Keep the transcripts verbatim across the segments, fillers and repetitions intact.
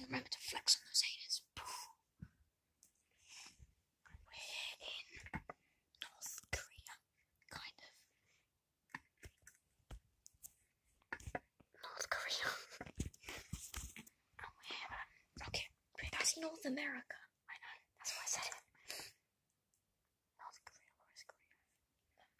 remember to flex on those haters. We're in North Korea, kind of. North Korea. And we're, um, okay, that's North America. I know, that's why I said it. North Korea, where is Korea? Look.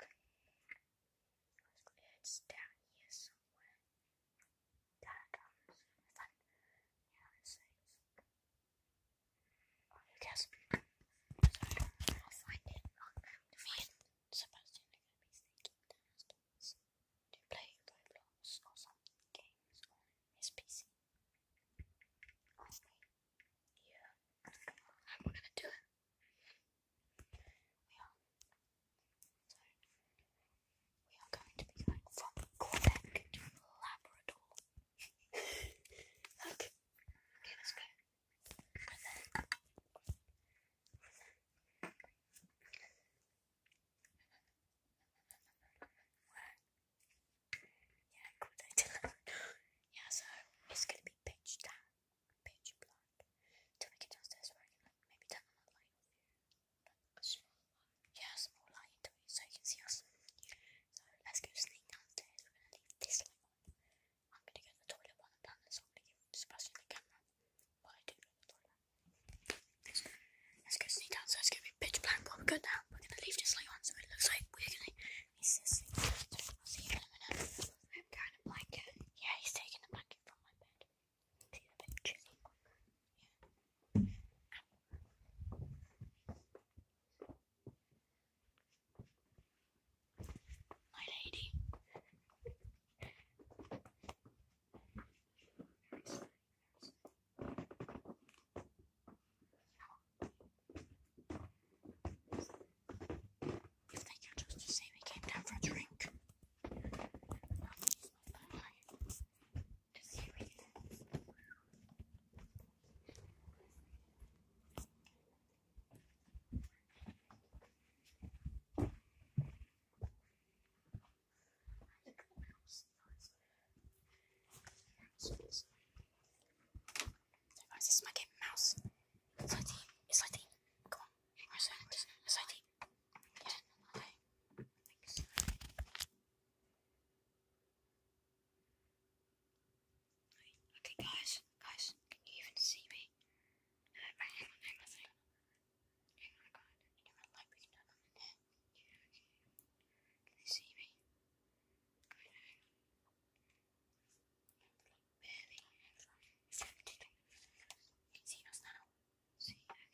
It's down here somewhere. There it comes. Is that United States? Oh, who cares? So, I'll find it. Me and Sebastian are going to be sneaking downstairs to play Roblox or some games on his P C. Aren't we? Yeah. And we're going to do it. We are. So, we are going to be going from Quebec to Labrador. Look. Okay, let's go. And then... Yeah, Quebec to Labrador. Yeah, so it's going to be pitch dark, pitch black. Till we get downstairs where I can like, maybe turn on that light off you. Like a small one. Yeah, a small light into it so you can see us. So let's go sneak downstairs. We're going to leave this light on. I'm going to go to the toilet while I'm done this. I'm going to give Sebastian the camera while I do go to the toilet. Let's go, let's go sneak down. So it's going to be pitch black while we go down. We're going to leave this light on so it looks like we're going to be sissing. So I'll see you in a minute. I'm carrying a blanket. Yeah, he's taking the blanket from my bed. See the bit chilly. My lady. If they catch us, just say we came down for a drink. I'll use my phone to see if we can. Look at the mouse. So guys, this is my game mouse. It's like the, it's like the, come on, hang on a second, just, it's like the, yeah, okay, thanks. Okay guys, guys, can you even see me? No, right, hang on, hang on, hang on. Hang on, God, you know what light we can turn on in there? Yeah, okay. Can you see me? I know. Barely. It's empty. You can see us now. See,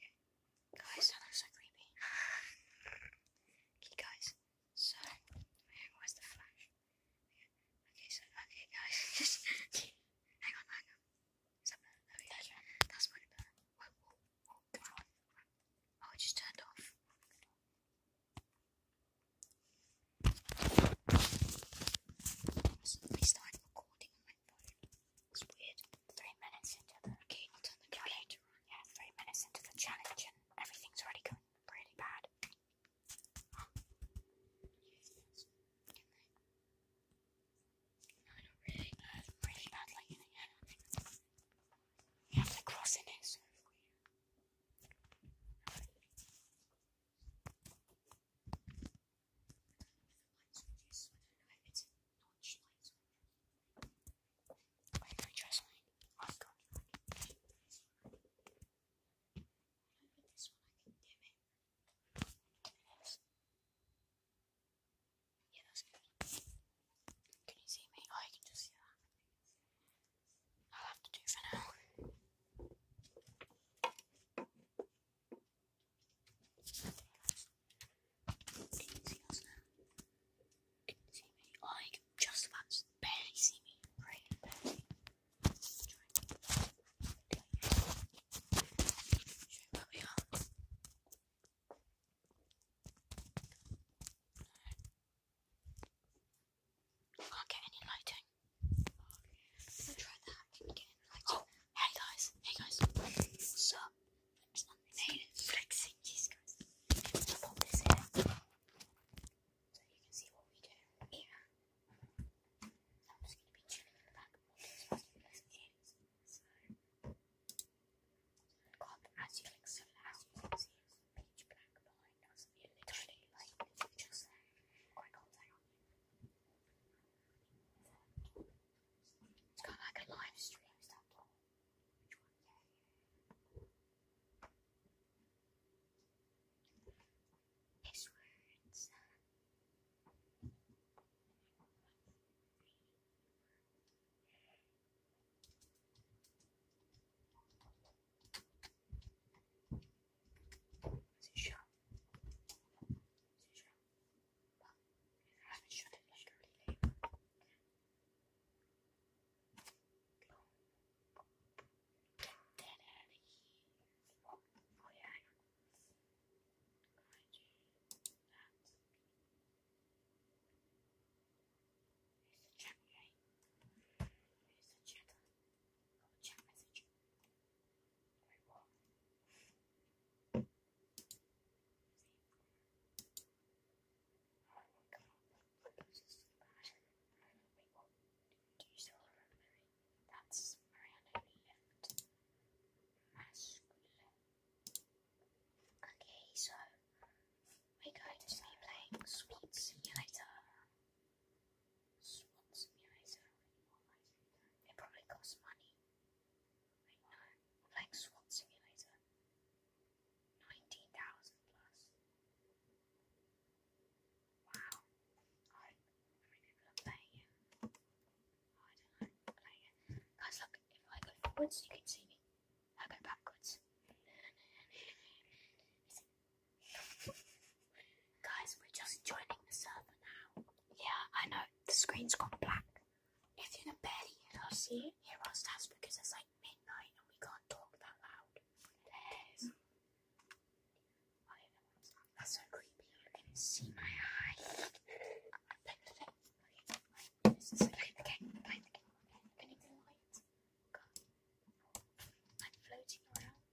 backwards, you can see me. I go backwards. Guys, we're just joining the server now. Yeah, I know, the screen's gone black. If you can barely hear us, see, hear us, that's because it's like midnight and we can't talk that loud. There's... That's so creepy, you can see my eye. This is like the game, play the game. Can you do lights? I'm floating around.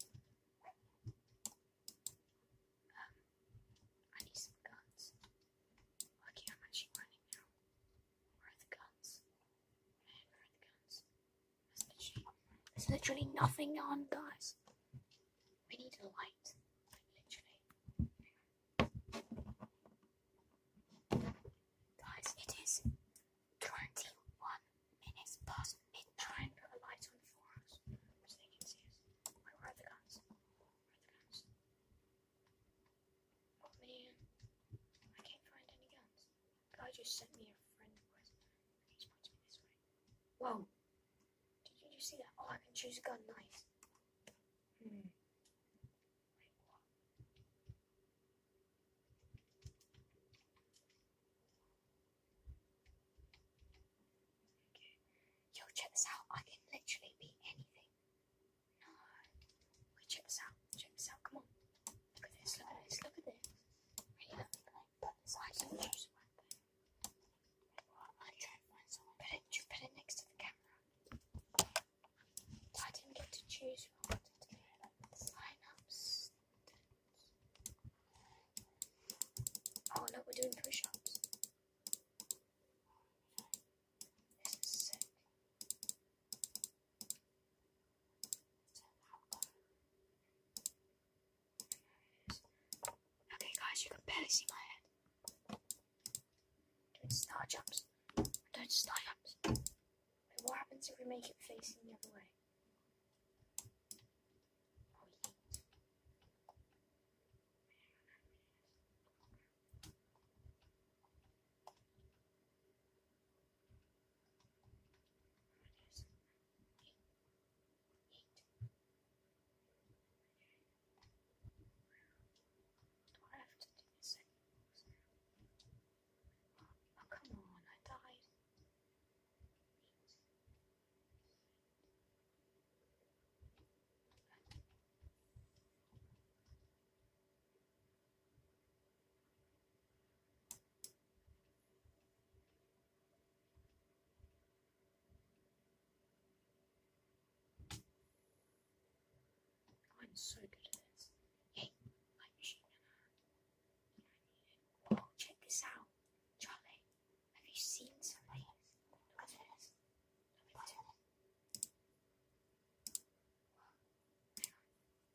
Um, I need some guns. Okay, I'm actually running now. Where are the guns? Where are the guns? There's literally, there's literally nothing on, guys. We need a light. Like, literally. Guys, it is twenty-one minutes past midnight. Put a light on for us. So they can see us. Where are the guns? Where are the guns? Oh man. I can't find any guns. Guy just sent me a friend request. He's pointing me this way. Whoa. Did you just see that? Oh, I can choose a gun. Nice. Hmm. Wait, what? Okay. Yo, check this out. I can literally be anything. No. Wait, check this out. Check this out. Come on. Look at this. Look at this. Look at this. Ready? Let me put this. I can choose one thing. I'm trying to find someone. Put it, you put it next to the camera. I didn't get to choose who I wanted to be. Sign up students. Oh look, we're doing push-ups. This is sick. Okay guys, you can barely see my head. Doing star jumps. Doing star jumps. Wait, what happens if we make it facing the other way? Oh, yeet. Do I have to do this anymore? Oh, come on, I died. I'm so good at this. Hey, light machine gun. Oh, check this out. Charlie, have you seen something? Look at this. Look at it. Hang on.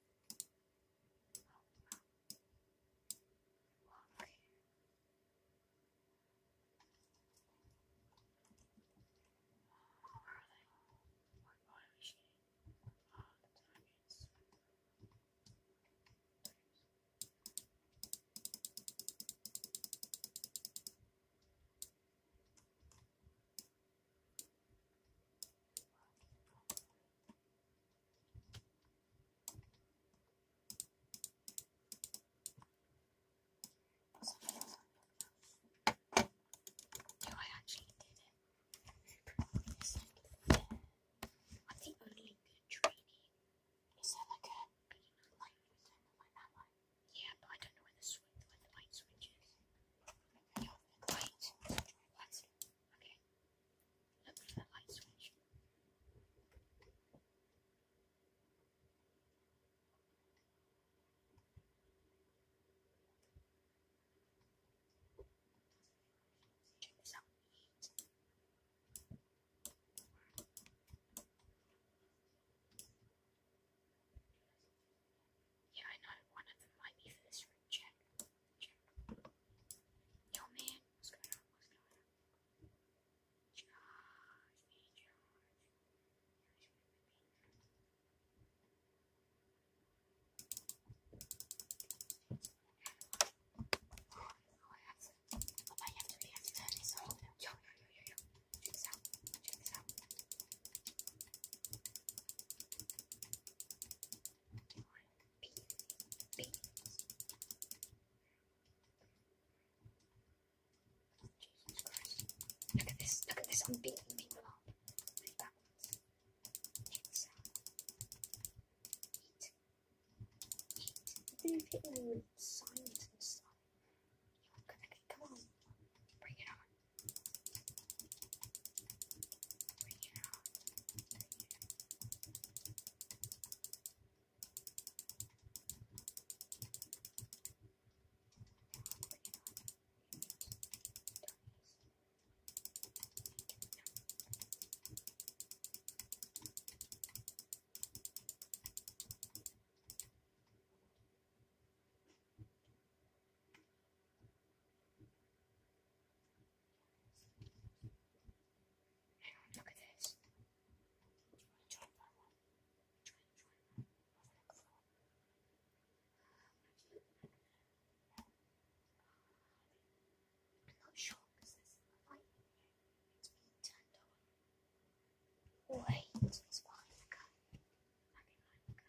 Oh, wow. Okay. Where are they? What, what are we shooting? Oh, the targets. I'm beating people up. Like backwards. Check this out. Eat. Eat. You've been hitting me with signs and stuff. Okay, come on. Bring it on. Bring it on. Look at this. Try that one. Try, try. I'm not sure because there's a light in here. It's being turned on. Wait, it's fine. Okay. I'll be fine. Okay.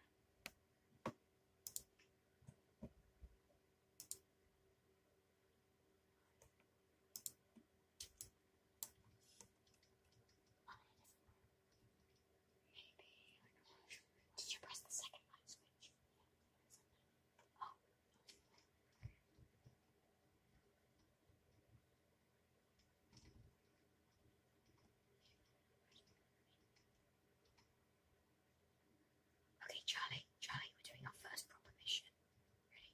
Did you press the second light switch? Oh. Okay, Charlie, Charlie, we're doing our first proper mission. Ready?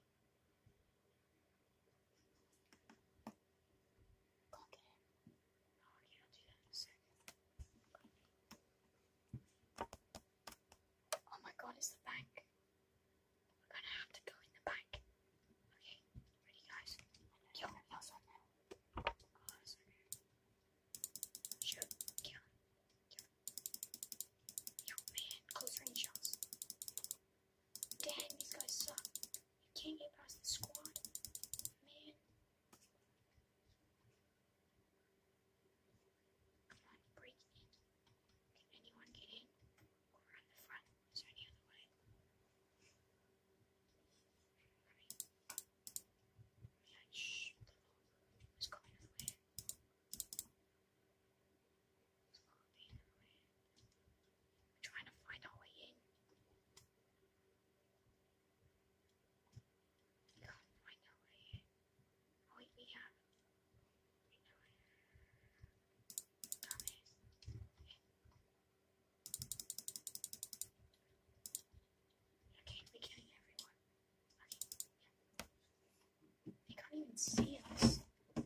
Can't get in. Oh, okay, I'll do that in a second. Oh my god, it's the bank. We're gonna have to go in the bank. Okay, ready guys? Yo, what's on there? Oh, that's okay. Shoot, kill him. Kill him. Yo, man, close range shots. Damn, these guys suck. You can't get past the squad. Man. Come on, break in. Can anyone get in? Or around the front? Is there any other way? Yeah, shh. Let's go another way. Let's go the other way. We're trying to find our way in. We can't find our way in. Oh wait, we have. We know it. Come in. Okay, we're killing everyone. Okay, yeah. They can't even see us.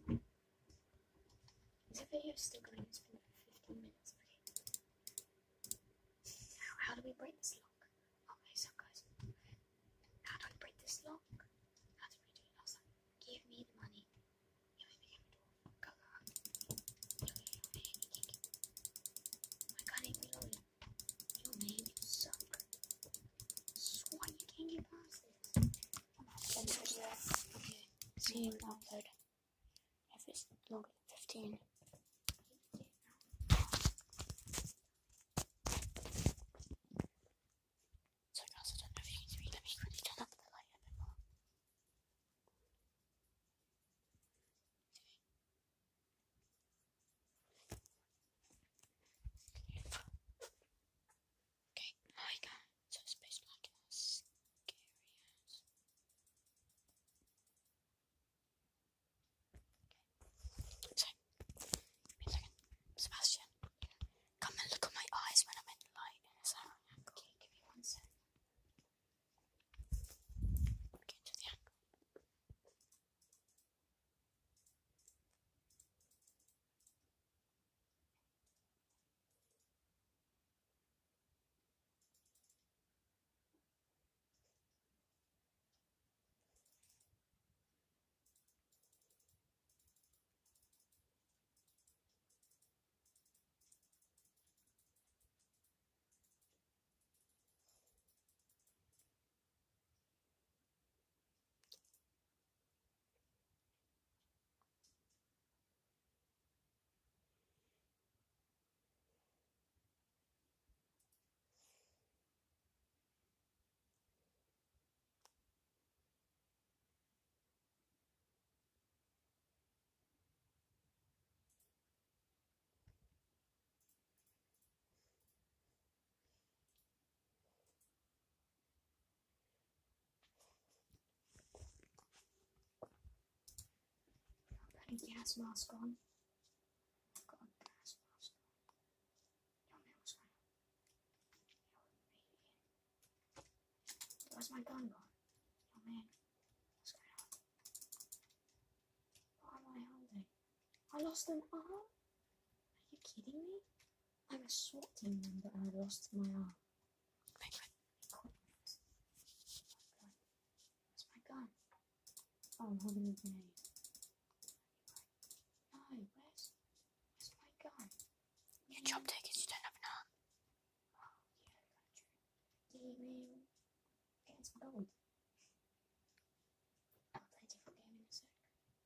Is the video still going? It's been fifteen minutes. Okay. How, how do we break this lock? Okay, so guys, how do we break this lock? How did we do it last time? Give me the money. Yeah, we became a dwarf. Go, go, go. Yo, yo, yo, man, you can't get. My gun ain't reloading. Yo, man, you suck. Swan, you can't get past this. I'm not send it video. Okay. See you download. If it's longer than fifteen. So guys, I don't know if you can see me. Let me quickly turn up the light a bit more. Okay, hi guys. So it's basically like a scary ass. Okay. So gas mask on. I've got a gas mask on. Yo, man, what's going on? Yo, where's my gun gone? Yo, man, what's going on? What am I holding? I lost an arm? Are you kidding me? I'm a SWAT team member and I lost my arm. Where's my gun? Oh, I'm holding a grenade. No, where's, where's my gun? Your job takers, you don't have an arm. Oh, yeah, got you. Getting some gold. I'll play a different game in a sec.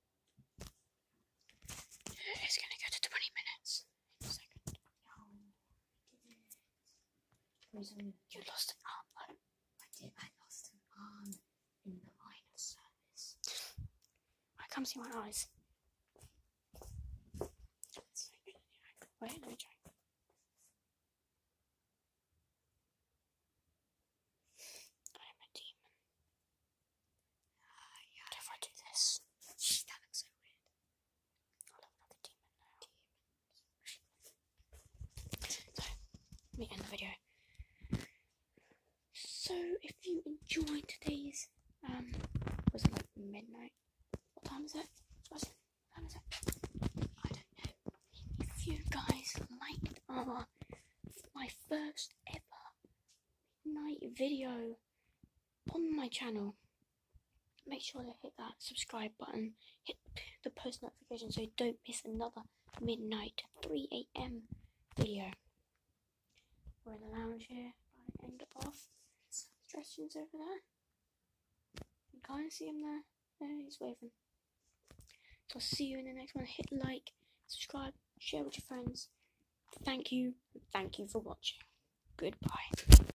It's gonna go to twenty minutes in a second. No, I didn't. You lost an arm, though. I did. I lost an arm in the line of service. I can't see my eyes. Wait, let me try. I'm a demon. Uh, yeah, what if I do this? That looks so weird. I'll have another demon now. So, let me end the video. So, if you enjoyed today's, um, was it like midnight? What time is it? What time is it? I don't know. If you guys liked our, my first ever midnight video on my channel, make sure to hit that subscribe button, hit the post notification so you don't miss another midnight three A M video. We're in the lounge here. I end it off. Dressings over there. You can't see him there. There, he's waving. So I'll see you in the next one. Hit like, subscribe, share with your friends. Thank you. Thank you for watching. Goodbye.